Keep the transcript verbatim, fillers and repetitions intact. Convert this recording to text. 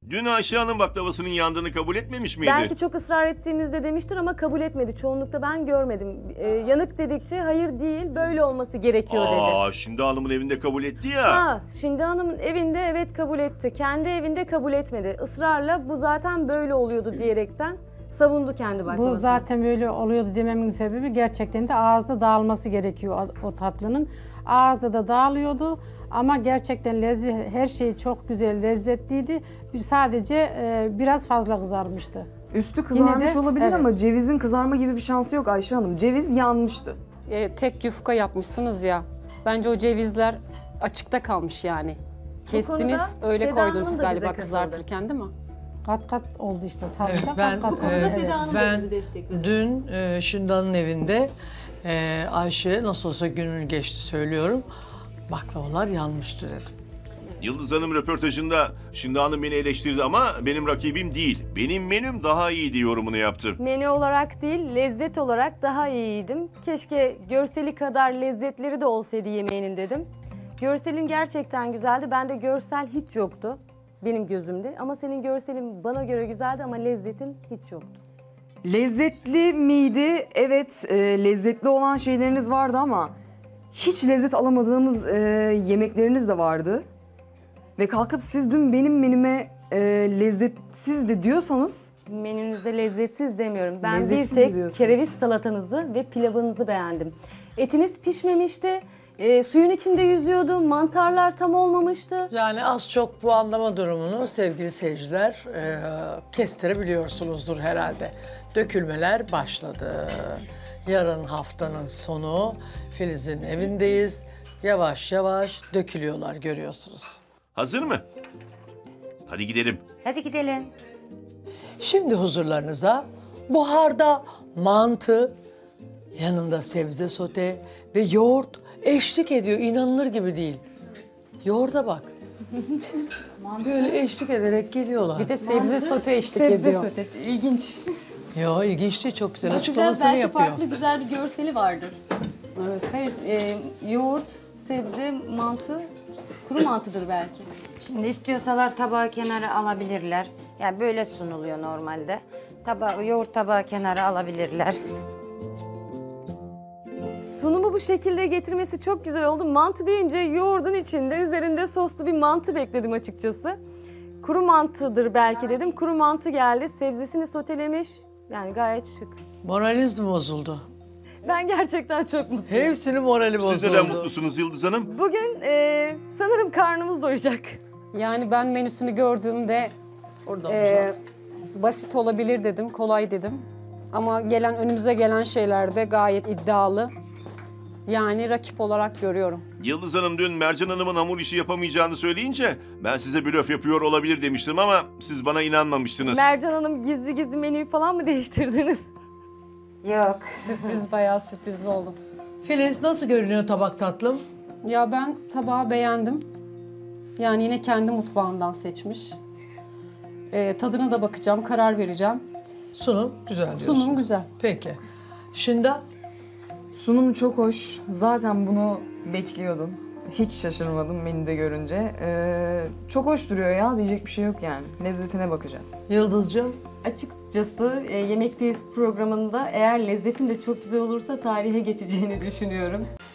Dün Ayşe Hanım baklavasının yandığını kabul etmemiş miydi? Belki çok ısrar ettiğimizde demiştir ama kabul etmedi. Çoğunlukla ben görmedim. Ee, yanık dedikçe hayır değil, böyle olması gerekiyor dedi. Aa, şimdi hanımın evinde kabul etti ya. Ha, şimdi hanımın evinde evet kabul etti. Kendi evinde kabul etmedi. Israrla bu zaten böyle oluyordu diyerekten savundu kendi baklavasını. Bu zaten böyle oluyordu dememin sebebi gerçekten de ağızda dağılması gerekiyor o, o tatlının. Ağızda da dağılıyordu ama gerçekten lezzet, her şey çok güzel, lezzetliydi. Bir sadece e, biraz fazla kızarmıştı. Üstü kızarmış Yine de, olabilir evet. ama cevizin kızarma gibi bir şansı yok Ayşe Hanım. Ceviz yanmıştı. E, tek yufka yapmışsınız ya. Bence o cevizler açıkta kalmış yani. Kestiniz, konuda öyle Seda koydunuz Hanım da galiba bize katıldı. kızartırken değil mi? Kat kat oldu işte. Evet, Sarımsak ben kat kat oldu. e, Evet. ben dün e, Şında'nın evinde e, Ayşe nasıl olsa günün geçti söylüyorum. Baklavalar yanmıştı dedim. Yıldız Hanım röportajında şimdi hanım beni eleştirdi ama benim rakibim değil. Benim menüm daha iyiydi yorumunu yaptı. Menü olarak değil, lezzet olarak daha iyiydim. Keşke görseli kadar lezzetleri de olsaydı yemeğinin dedim. Görselin gerçekten güzeldi. Bende görsel hiç yoktu benim gözümde. Ama senin görselin bana göre güzeldi ama lezzetin hiç yoktu. Lezzetli miydi? Evet, e, lezzetli olan şeyleriniz vardı ama hiç lezzet alamadığımız e, yemekleriniz de vardı. Ve kalkıp siz dün benim menüme e, lezzetsizdi diyorsanız... Menünüze lezzetsiz demiyorum. Ben bir Lezzetsiz tek diyorsunuz. kereviz salatanızı ve pilavınızı beğendim. Etiniz pişmemişti. E, suyun içinde yüzüyordu. Mantarlar tam olmamıştı. Yani az çok puanlama durumunu sevgili seyirciler e, kestirebiliyorsunuzdur herhalde. Dökülmeler başladı. Yarın haftanın sonu Filiz'in evindeyiz. Yavaş yavaş dökülüyorlar görüyorsunuz. Hazır mı? Hadi gidelim. Hadi gidelim. Şimdi huzurlarınıza buharda mantı, yanında sebze sote ve yoğurt eşlik ediyor. İnanılır gibi değil. Yoğurda bak. Böyle eşlik ederek geliyorlar. Bir de sebze sote eşlik Sebze ediyor. sote. İlginç. Ya ilginç değil, çok güzel Bakacağız, açıklamasını belki yapıyor. farklı güzel bir görseli vardır. Evet. Hayır, e, yoğurt, sebze, mantı, kuru mantıdır belki. Şimdi istiyorsalar tabağı kenara alabilirler. Yani böyle sunuluyor normalde. Tabağı, yoğurt tabağı kenara alabilirler. Sunumu bu şekilde getirmesi çok güzel oldu. Mantı deyince yoğurdun içinde üzerinde soslu bir mantı bekledim açıkçası. Kuru mantıdır belki dedim. Kuru mantı geldi. Sebzesini sotelemiş. Yani gayet şık. Moraliniz mi bozuldu? Ben gerçekten çok mutluyum. Hepsinin morali bozuldu. Siz neden mutlusunuz Yıldız Hanım? Bugün e, sanırım karnımız doyacak. Yani ben menüsünü gördüğümde Oradan e, basit olabilir dedim, kolay dedim. Ama gelen önümüze gelen şeyler de gayet iddialı. Yani rakip olarak görüyorum. Yıldız Hanım dün Mercan Hanım'ın hamur işi yapamayacağını söyleyince ben size blöf yapıyor olabilir demiştim ama siz bana inanmamıştınız. Mercan Hanım gizli gizli menüyü falan mı değiştirdiniz? Yok. Sürpriz, bayağı sürprizli oldum. Filiz nasıl görünüyor tabak tatlım? Ya ben tabağı beğendim. Yani yine kendi mutfağından seçmiş. E, tadına da bakacağım, karar vereceğim. Sunum güzel diyorsun. Sunum güzel. Peki. Şında? Sunum çok hoş. Zaten bunu bekliyordum. Hiç şaşırmadım menüde görünce. Ee, çok hoş duruyor ya, diyecek bir şey yok yani. Lezzetine bakacağız. Yıldız'cığım? Açıkçası e, Yemekteyiz programında eğer lezzetin de çok güzel olursa tarihe geçeceğini düşünüyorum.